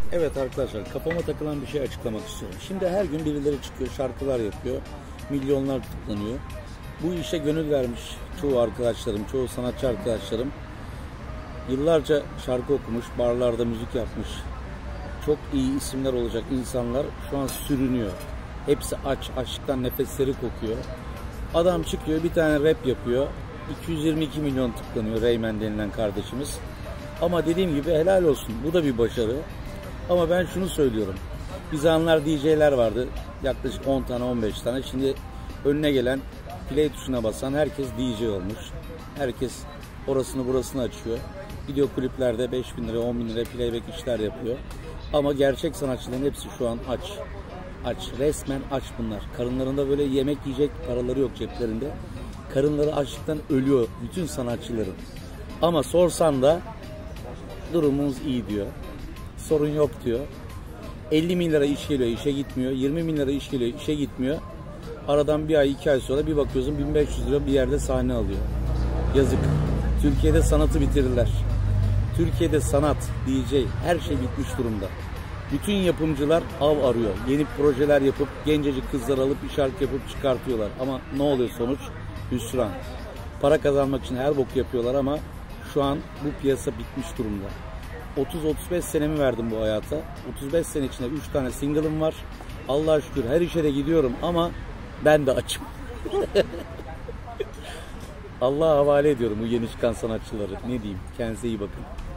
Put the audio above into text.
Evet arkadaşlar, kafama takılan bir şey açıklamak istiyorum. Şimdi her gün birileri çıkıyor, şarkılar yapıyor, milyonlar tıklanıyor. Bu işe gönül vermiş çoğu arkadaşlarım, çoğu sanatçı arkadaşlarım yıllarca şarkı okumuş, barlarda müzik yapmış, çok iyi isimler olacak insanlar şu an sürünüyor. Hepsi aç, açlıktan nefesleri kokuyor. Adam çıkıyor, bir tane rap yapıyor, 222 milyon tıklanıyor Reymen denilen kardeşimiz. Ama dediğim gibi helal olsun, bu da bir başarı. Ama ben şunu söylüyorum. Bir zamanlar DJ'ler vardı. Yaklaşık 10 tane 15 tane. Şimdi önüne gelen play tuşuna basan herkes DJ olmuş. Herkes orasını burasını açıyor. Video kliplerde 5.000 lira 10.000 lira playback işler yapıyor. Ama gerçek sanatçıların hepsi şu an aç. Aç. Resmen aç bunlar. Karınlarında böyle yemek yiyecek paraları yok ceplerinde. Karınları açlıktan ölüyor bütün sanatçıların. Ama sorsan da durumumuz iyi diyor. Sorun yok diyor. 50 bin lira iş geliyor, işe gitmiyor. 20 bin lira iş geliyor, işe gitmiyor. Aradan bir ay, 2 ay sonra bir bakıyorsun 1500 lira bir yerde sahne alıyor. Yazık. Türkiye'de sanatı bitirirler. Türkiye'de sanat, DJ, her şey bitmiş durumda. Bütün yapımcılar av arıyor. Yeni projeler yapıp gencecik kızlar alıp bir şarkı yapıp çıkartıyorlar. Ama ne oluyor sonuç? Hüsran. Para kazanmak için her boku yapıyorlar ama şu an bu piyasa bitmiş durumda. 30-35 senemi verdim bu hayata. 35 sene içinde 3 tane single'ım var. Allah'a şükür her işe de gidiyorum ama ben de açım. Allah'a havale ediyorum bu yeni çıkan sanatçıları. Ne diyeyim? Kendinize iyi bakın.